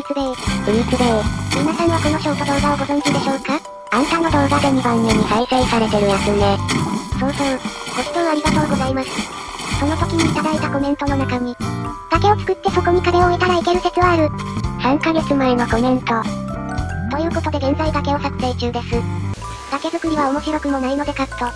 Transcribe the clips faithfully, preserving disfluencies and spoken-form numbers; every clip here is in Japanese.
ツベイ。 フルーツベイ。 皆さんはこのショート動画をご存知でしょうか？ あんたの動画でにばんめに再生されてるやつね。 そうそう。ご視聴ありがとうございます。その時にいただいたコメントの中に、崖を作ってそこに壁を置いたらいける説はある。 さんかげつまえのコメント。 ということで現在崖を作成中です。崖作りは面白くもないのでカット。あ。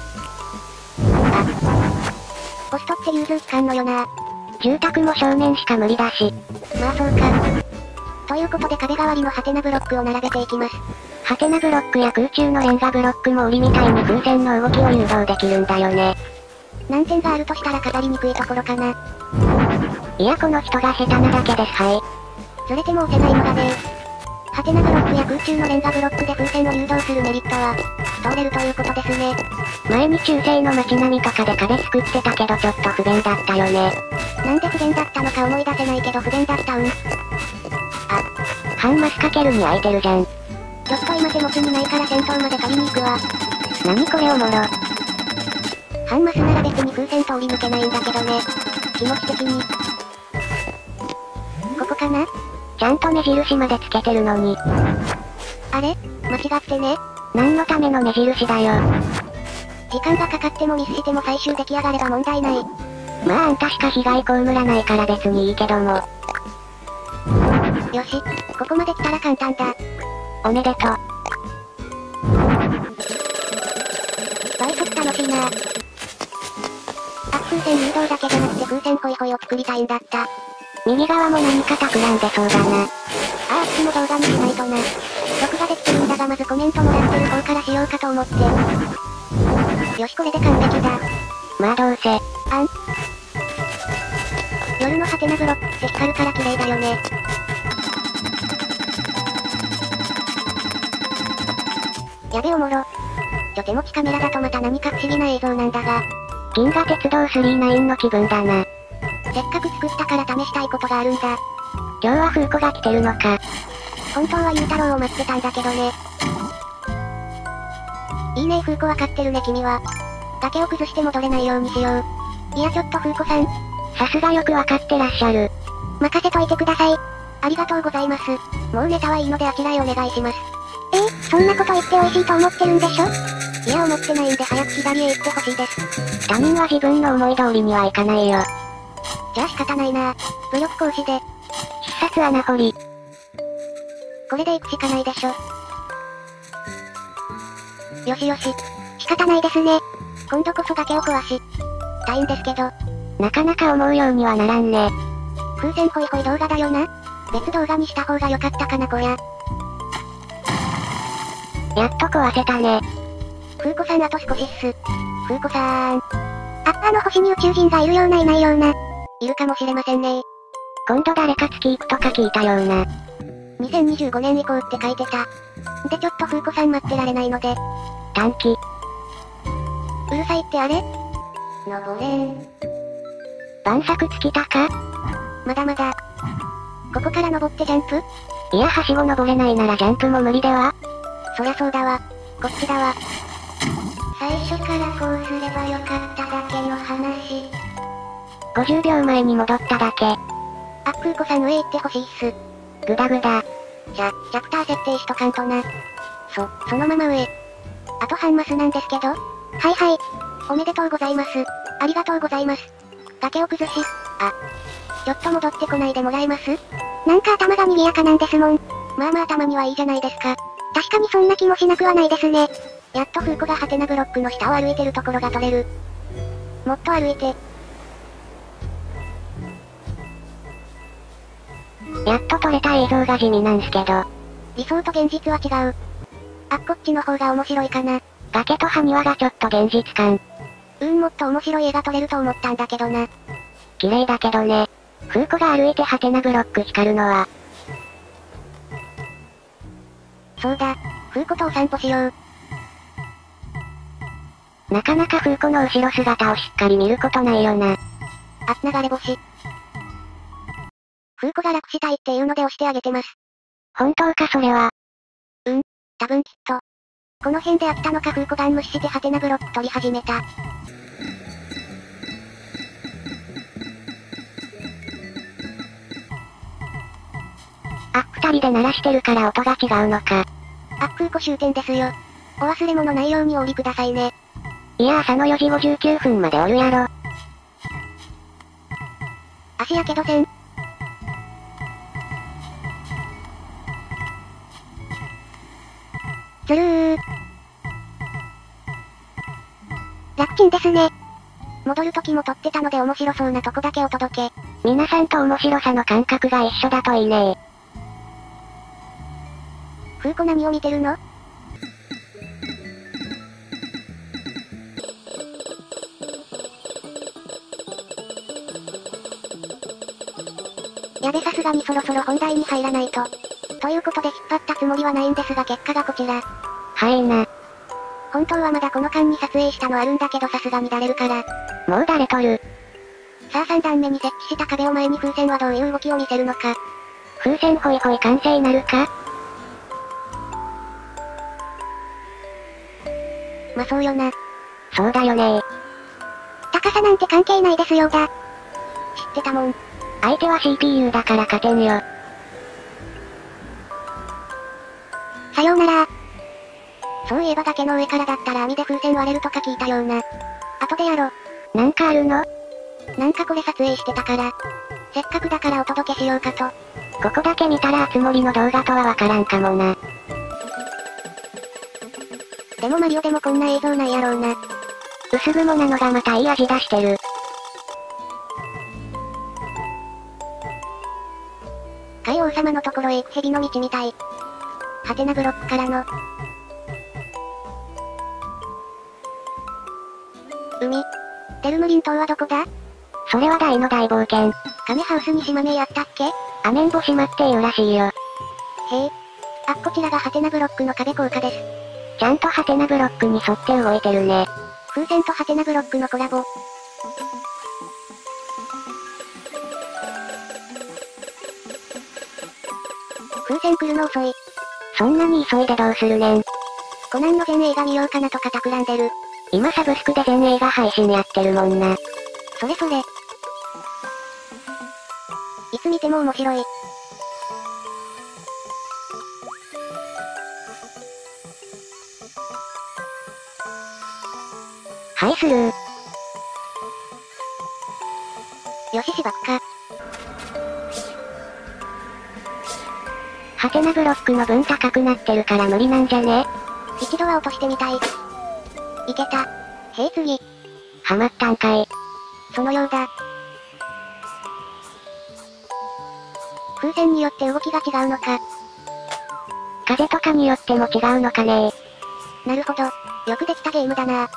ポストって融通きかんのよな。 住宅も正面しか無理だし。 まあそうか。ということで壁代わりのハテナブロックを並べていきます。 ハテナブロックや空中のレンガブロックも檻みたいに風船の動きを誘導できるんだよね。 難点があるとしたら飾りにくいところかな。 いやこの人が下手なだけですはい。 ずれても押せないのがね。ハテナブロックや空中のレンガブロックで風船を誘導するメリットは、通れるということですね。 前に中世の街並みとかで壁作ってたけどちょっと不便だったよね。 なんで不便だったのか思い出せないけど不便だったうん。あ。 半マスかけるに空いてるじゃん。 ちょっと今手持ちにないから銭湯まで借りに行くわ。 なにこれおもろ。 半マスなら別に風船通り抜けないんだけどね。気持ち的に。ここかな？ ちゃんと目印までつけてるのに。 あれ？間違ってね。 何のための目印だよ。 時間がかかってもミスしても最終出来上がれば問題ない。 まああんたしか被害被らないから別にいいけども。 よし、ここまで来たら簡単だ。 おめでとう。 バイト楽しいな。あ、風船誘導だけじゃなくて風船ホイホイを作りたいんだった。 右側も何か企んでそうだな。 ああ、あっちも動画にしないとな。録画できてるんだがまずコメントもらってる方からしようかと思って。よしこれで完璧だ。 まあどうせ。 あん。夜のハテナブロックって光るから綺麗だよね。やべおもろ。ちょ手持ちカメラだとまた何か不思議な映像なんだが。 銀河鉄道スリーナインの気分だな。 せっかく作ったから試したいことがあるんだ。 今日は風子が来てるのか。 本当はゆうたろうを待ってたんだけどね。いいね風子わかってるね君は。崖を崩して戻れないようにしよう。いやちょっと風子さん。 さすがよくわかってらっしゃる。 任せといてください。ありがとうございます。もうネタはいいのであちらへお願いします。えー、そんなこと言って美味しいと思ってるんでしょ？いや思ってないんで早く左へ行ってほしいです。 他人は自分の思い通りにはいかないよ。 じゃあ仕方ないな。武力行使で。 必殺穴掘り。 これで行くしかないでしょ。よしよし。仕方ないですね。今度こそ崖を壊し。たいんですけど。 なかなか思うようにはならんね。 風船ホイホイ動画だよな。別動画にした方が良かったかなこりゃ。 やっと壊せたね。 風子さんあと少しっす。風子さーん。あ、あの星に宇宙人がいるようないないような。いるかもしれませんね。 今度誰か月行くとか聞いたような。 にせんにじゅうごねん以降って書いてた。でちょっと風子さん待ってられないので。 短期。 うるさいってあれ？登れん。 晩作尽きたか？ まだまだ。ここから登ってジャンプ？ いやはしご登れないならジャンプも無理では？ そりゃそうだわ。こっちだわ。最初からこうすればよかっただけの話。 ごじゅうびょうまえに戻っただけ。 あ、風子さん上行ってほしいっす。 グダグダ。 じゃ、チャプター設定しとかんとな。そ、そのまま上。あと半マスなんですけど。はいはい。おめでとうございます。ありがとうございます。崖を崩し、あ。ちょっと戻ってこないでもらえます？なんか頭が賑やかなんですもん。まあまあ頭にはいいじゃないですか。確かにそんな気もしなくはないですね。やっと風子がハテナブロックの下を歩いてるところが撮れる。もっと歩いて。 やっと撮れた映像が地味なんすけど。 理想と現実は違う。あ、こっちの方が面白いかな。 崖と埴輪がちょっと現実感。 うーんもっと面白い絵が撮れると思ったんだけどな。 綺麗だけどね。風子が歩いてハテナブロック光るのは。 そうだ、風子とお散歩しよう。 なかなか風子の後ろ姿をしっかり見ることないよな。 あ、流れ星。風子が楽したいっていうので押してあげてます。 本当かそれは。 うん、多分きっと。この辺で飽きたのか風子ガン無視してハテナブロック取り始めた。 あ、二人で鳴らしてるから音が違うのか。 あ、空港終点ですよ。お忘れ物ないようにお降りくださいね。 いや朝のよじごじゅうきゅうふんまでおるやろ。 足やけどせん。ずるー。楽ちんですね。戻る時も撮ってたので面白そうなとこだけお届け。 皆さんと面白さの感覚が一緒だといいね。 風子何を見てるの？やべさすがにそろそろ本題に入らないと。ということで引っ張ったつもりはないんですが結果がこちら。 はいな。 本当はまだこの間に撮影したのあるんだけどさすがにだれるから。 もう誰とる？ さあさん段目に設置した壁を前に風船はどういう動きを見せるのか。 風船ホイホイ完成なるか？ まあそうよな。 そうだよね。 高さなんて関係ないですよだ。知ってたもん。 相手は シーピーユー だから勝てんよ。 さようなら。そういえば崖の上からだったら網で風船割れるとか聞いたような。後でやろ。 なんかあるの？ なんかこれ撮影してたから。せっかくだからお届けしようかと。 ここだけ見たらあつ森の動画とはわからんかもな。 でもマリオでもこんな映像ないやろうな。 薄雲なのがまたいい味出してる。 海王様のところへ行く蛇の道みたい。ハテナブロックからの。海。デルムリン島はどこだ？ それは大の大冒険。 カメハウスに島名やったっけ？ アメンボ島っていうらしいよ。 へえ。あ、こちらがハテナブロックの壁効果です。 ちゃんとハテナブロックに沿って動いてるね。 風船とハテナブロックのコラボ。風船来るの遅い。 そんなに急いでどうするねん。 コナンの全映画見ようかなとか企んでる。 今サブスクで全映画配信やってるもんな。 それそれ。いつ見ても面白い。 はいスルー。 よししばくか。 ハテナブロックの分高くなってるから無理なんじゃね？ 一度は落としてみたい。いけた。へい次。 ハマったんかい。 そのようだ。風船によって動きが違うのか。 風とかによっても違うのかね。 なるほど。よくできたゲームだな。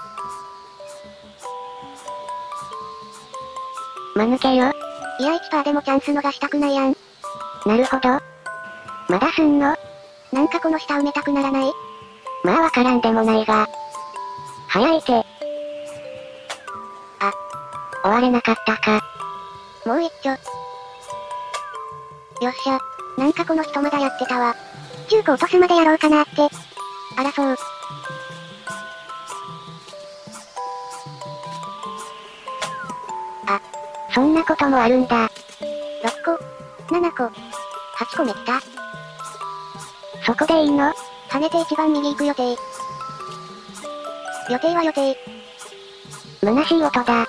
間抜けよ。 いやいちパーセントでもチャンス逃したくないやん。 なるほど。まだすんの？ なんかこの下埋めたくならない？ まあわからんでもないが。早いて。 あ。 終われなかったか。 もう一丁。よっしゃ。なんかこの人まだやってたわ。中古落とすまでやろうかなって。あらそう。あ。 そんなこともあるんだ。 ろっこ、ななこ、はちこめ来た。 そこでいいの？ 跳ねて一番右行く予定。予定は予定。 虚しい音だ。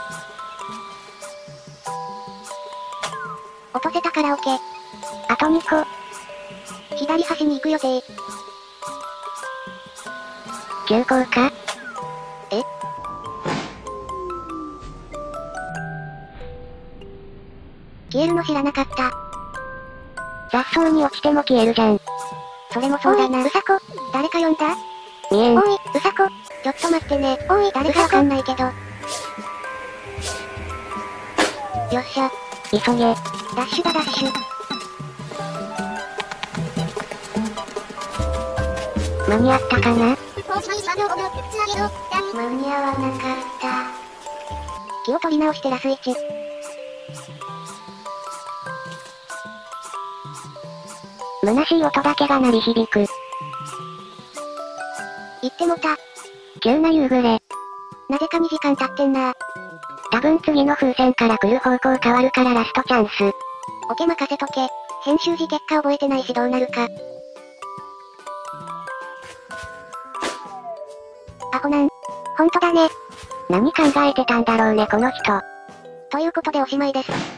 落とせたカラオケ。 あとにこ。 左端に行く予定。 急行か？ え？消えるの知らなかった。 雑草に落ちても消えるじゃん。 それもそうだな。うさこ、誰か呼んだ？ 見えん。 おい、うさこ、ちょっと待ってね。おい、誰かわかんないけど。よっしゃ。 急げ。 ダッシュだダッシュ。 間に合ったかな？ 間に合わなかった。気を取り直してラスいち。 虚しい音だけが鳴り響く。 言ってもた。 急な夕暮れ。 なぜかにじかん経ってんな。 多分次の風船から来る方向変わるからラストチャンス。 オケ任せとけ。 編集時結果覚えてないしどうなるか。アホなん。ほんとだね。 何考えてたんだろうねこの人。 ということでおしまいです。